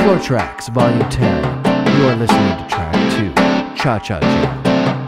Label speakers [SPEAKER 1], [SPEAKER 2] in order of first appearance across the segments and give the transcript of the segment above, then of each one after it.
[SPEAKER 1] Floor Tracks, Volume 10. You are listening to Track 2, Cha-Cha Jam.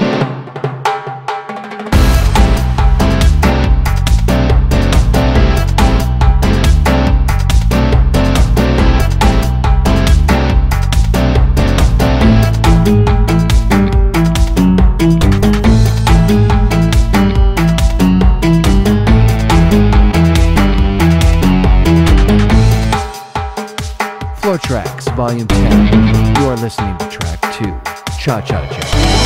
[SPEAKER 1] Floor Tracks, Volume 10. You are listening to Track 2, Cha-Cha Jam.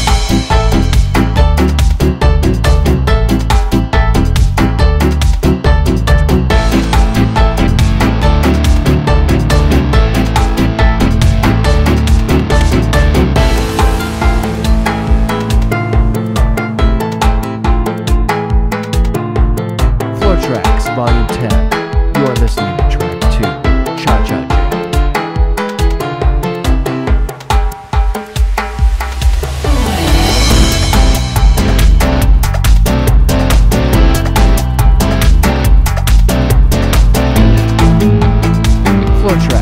[SPEAKER 1] Floor Tracks, Volume 10. You are listening to Track 2, Cha-Cha Jam. Floor Tracks.